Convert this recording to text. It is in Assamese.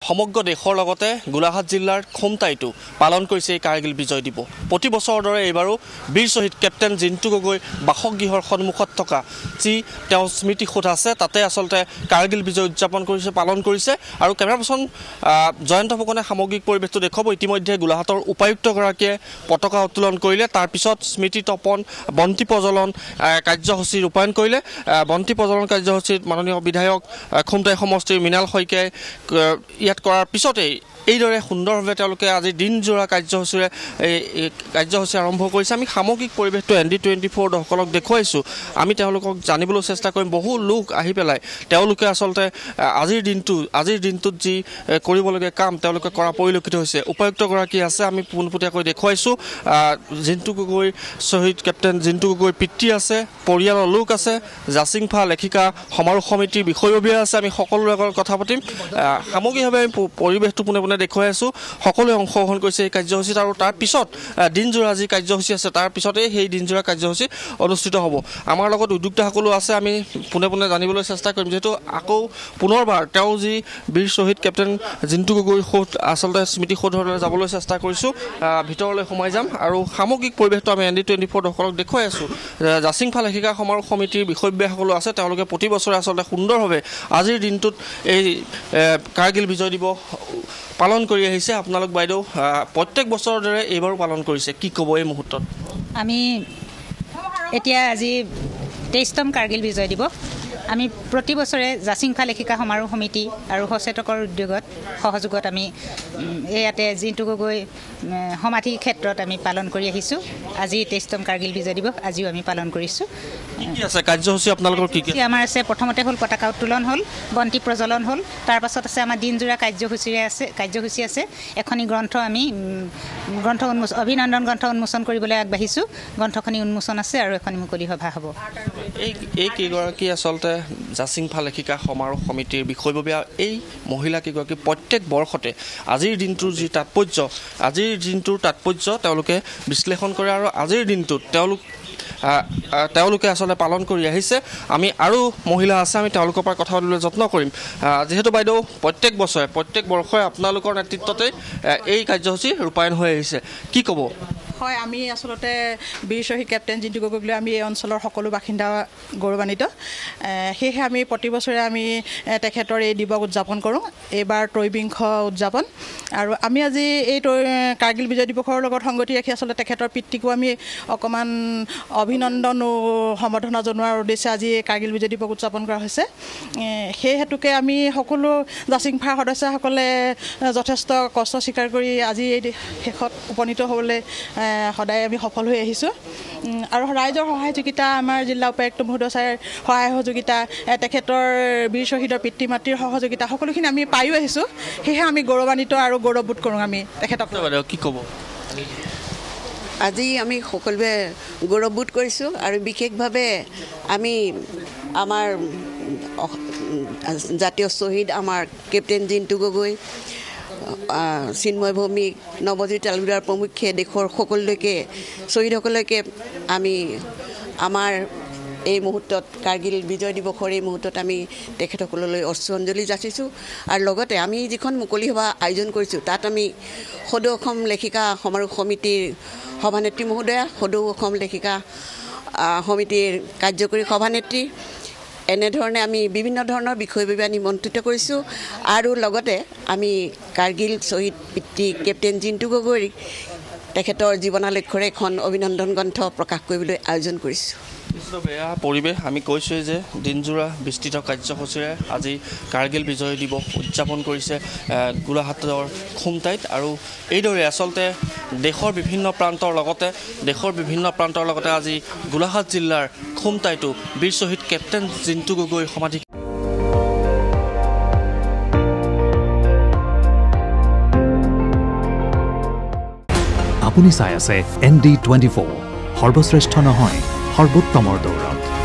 সমগ্ৰ দেশৰ লগতে গোলাঘাট জিলাৰ খুমটাইতো পালন কৰিছে কাৰ্গিল বিজয় দিৱস। প্ৰতি বছৰৰ দৰে এইবাৰো বীৰ শ্বহীদ কেপ্টেইন জিন্তু গগৈ বাসগৃহৰ সন্মুখত থকা যি তেওঁ স্মৃতিসৌধ আছে তাতে আচলতে কাৰ্গিল বিজয় উদযাপন কৰিছে পালন কৰিছে আৰু কেমেৰা পাৰ্চন জয়ন্ত ফুকনে সামগ্ৰিক পৰিৱেশটো দেখুৱাব। ইতিমধ্যে গোলাঘাটৰ উপায়ুক্তগৰাকীয়ে পতাকা উত্তোলন কৰিলে, তাৰ পিছত স্মৃতি তপন বন্তি প্ৰজ্বলন কাৰ্যসূচী ৰূপায়ণ কৰিলে। বন্তি প্ৰজ্বলন কাৰ্যসূচীত মাননীয় বিধায়ক খুমটাই সমষ্টিৰ মৃণাল শইকীয়াই ইয়াত কৰাৰ পিছতেই এইদৰে সুন্দৰভাৱে তেওঁলোকে আজি দিনজোৰা কাৰ্যসূচী আৰম্ভ কৰিছে। আমি সামগ্ৰিক পৰিৱেশটো ND24 দৰ্শকক দেখুৱাইছোঁ। আমি তেওঁলোকক জানিবলৈ চেষ্টা কৰিম। বহু লোক আহি পেলাই তেওঁলোকে আচলতে আজিৰ দিনটোত যি কৰিবলগীয়া কাম তেওঁলোকে কৰা পৰিলক্ষিত হৈছে। উপায়ুক্তগৰাকী আছে, আমি পোনপটীয়াকৈ দেখুৱাইছোঁ। জিন্তু গগৈ শ্বহীদ কেপ্টেইন জিন্তু গগৈৰ পিতৃ আছে, পৰিয়ালৰ লোক আছে, জাচিংফা লেখিকা সমাৰোহ সমিতিৰ বিষয়ববীয়া আছে। আমি সকলোৰে লগত কথা পাতিম। সামগ্ৰিকভাৱে আমি পৰিৱেশটো পোনে দেখুৱাই আছোঁ। সকলোৱে অংশগ্ৰহণ কৰিছে এই কাৰ্যসূচীত আৰু তাৰ পিছত দিনজোৰা যি কাৰ্যসূচী আছে তাৰ পিছতেই সেই দিনজোৰা কাৰ্যসূচী অনুষ্ঠিত হ'ব। আমাৰ লগত উদ্যোক্তাসকলো আছে, আমি পোনে জানিবলৈ চেষ্টা কৰিম। যিহেতু আকৌ পুনৰবাৰ তেওঁ যি বীৰ শ্বহীদ কেপ্টেইন জিন্তু গগৈৰ সৌধ আচলতে স্মৃতিসৌধলৈ যাবলৈ চেষ্টা কৰিছোঁ। ভিতৰলৈ সোমাই যাম আৰু সামগ্ৰিক পৰিৱেশটো আমি ND24 দৰ্শকক দেখুৱাই আছোঁ। জাচিংফা লেখিকা সমাৰোহ সমিতিৰ বিষয়ববীয়াসকলো আছে, তেওঁলোকে প্ৰতি বছৰে আচলতে সুন্দৰভাৱে আজিৰ দিনটোত এই কাৰ্গিল বিজয় দিৱস পালন কৰি আহিছে। আপোনালোক বাইদেউ প্ৰত্যেক বছৰৰ দৰে এইবাৰো পালন কৰিছে, কি ক'ব এই মুহূৰ্তত? আমি এতিয়া আজি 23তম কাৰ্গিল বিজয় দিৱস। আমি প্ৰতি বছৰে জাচিংফা লেখিকা সমাৰোহ সমিতি আৰু সচেতকৰ সহযোগত আমি ইয়াতে জিন্তু গগৈ সমাধি ক্ষেত্ৰত আমি পালন কৰি আহিছোঁ। আজি 23তম কাৰ্গিল বিজয় দিৱস, আজিও আমি পালন কৰিছোঁ। কি আছে কাৰ্যসূচী আপোনালোকৰ? কি আমাৰ আছে, প্ৰথমতে হ'ল পতাকা উত্তোলন হ'ল, বন্তি প্ৰজ্বলন হ'ল, তাৰপাছত আছে আমাৰ দিনজোৰা কাৰ্যসূচী আছে। এখনি গ্ৰন্থ আমি অভিনন্দন গ্ৰন্থ উন্মোচন কৰিবলৈ আগবাঢ়িছোঁ। গ্ৰন্থখনি উন্মোচন আছে আৰু এখন মুকলি সভা হ'ব। এই কেইগৰাকী আচলতে জাচিংফা লেখিকা সমাৰোহ সমিতিৰ বিষয়ববীয়া এই মহিলা কেইগৰাকী প্ৰত্যেক বৰ্ষতে আজিৰ দিনটোৰ তাৎপৰ্য তেওঁলোকে বিশ্লেষণ কৰে আৰু আজিৰ দিনটোত তেওঁলোকে আচলতে পালন কৰি আহিছে। আমি আৰু মহিলা আছে, আমি তেওঁলোকৰ পৰা কথা পাতিবলৈ যত্ন কৰিম। যিহেতু বাইদেউ প্ৰত্যেক বৰ্ষই আপোনালোকৰ নেতৃত্বতে এই কাৰ্যসূচী ৰূপায়ণ হৈ আহিছে, কি ক'ব? হয়, আমি আচলতে বীৰ শ্বহীদ কেপ্টেইন জিন্তু গগৈক লৈ আমি এই অঞ্চলৰ সকলো বাসিন্দা গৌৰৱান্বিত। সেয়েহে আমি প্ৰতি বছৰে আমি তেখেতৰ এই দিৱস উদযাপন কৰোঁ। এইবাৰ 23বিংশ উদযাপন আৰু আমি আজি এই কাৰ্গিল বিজয় দিৱসৰ লগত সংগতি ৰাখি আচলতে তেখেতৰ পিতৃকো আমি অকণমান অভিনন্দন সম্বৰ্ধনা জনোৱাৰ উদ্দেশ্যে আজি কাৰ্গিল বিজয় দিৱস উদযাপন কৰা হৈছে। সেই হেতুকে আমি সকলো জাচিংফাৰ সদস্যসকলে যথেষ্ট কষ্ট স্বীকাৰ কৰি আজি এই শেষত উপনীত হ'বলৈ সদায় আমি সফল হৈ আহিছোঁ। আৰু ৰাইজৰ সহযোগিতা, আমাৰ জিলা উপায়ুক্ত মহোদয়ৰ সহায় সহযোগিতা, তেখেতৰ বীৰ শ্বহীদৰ পিতৃ মাতৃৰ সহযোগিতা সকলোখিনি আমি পায়ো আহিছোঁ। সেয়েহে আমি গৌৰৱান্বিত আৰু গৌৰৱবোধ কৰোঁ আমি তেখেতক। কি ক'ব? আজি আমি সকলোৱে গৌৰৱবোধ কৰিছোঁ আৰু বিশেষভাৱে আমি আমাৰ জাতীয় শ্বহীদ আমাৰ কেপ্টেইন জিন্তু গগৈ, চিন্ময় ভৌমিক, নৱজিৎ তালুকদাৰ প্ৰমুখ্যে দেশৰ সকলোলৈকে শ্বহীদসকলকে আমি আমাৰ এই মুহূৰ্তত কাৰ্গিল বিজয় দিৱসৰ এই মুহূৰ্তত আমি তেখেতসকললৈ অশ্ৰদ্ধাঞ্জলি যাচিছোঁ। আৰু লগতে আমি যিখন মুকলি সভা আয়োজন কৰিছোঁ তাত আমি সদৌ অসম লেখিকা সমাৰোহ সমিতিৰ সভানেত্ৰী মহোদয়া, সদৌ অসম লেখিকা সমিতিৰ কাৰ্যকৰী সভানেত্ৰী, এনেধৰণে আমি বিভিন্ন ধৰণৰ বিষয়ববীয়া নিমন্ত্ৰিত কৰিছোঁ। আৰু লগতে আমি কাৰ্গিল শ্বহীদ পিতৃ কেপ্টেইন জিন্তু গগৈ তেখেতৰ জীৱনালক্ষ্যৰে এখন অভিনন্দন গ্ৰন্থ প্ৰকাশ কৰিবলৈ আয়োজন কৰিছোঁ। বেয়া পৰিৱেশ, আমি কৈছোঁৱেই যে দিনজোৰা বিস্তৃত কাৰ্যসূচীৰে আজি কাৰ্গিল বিজয় দিৱস উদযাপন কৰিছে গোলাঘাটৰ খুমটাইত। আৰু এইদৰে আচলতে দেশৰ বিভিন্ন প্ৰান্তৰ লগতে আজি গোলাঘাট জিলাৰ খুমটাইতো বীৰ শ্বহীদ কেপ্টেইন জিন্তু গগৈৰ সমাধি। আপুনি চাই আছে ND24, সৰ্বশ্ৰেষ্ঠ নহয় সৰ্বোত্তমৰ দৌৰত।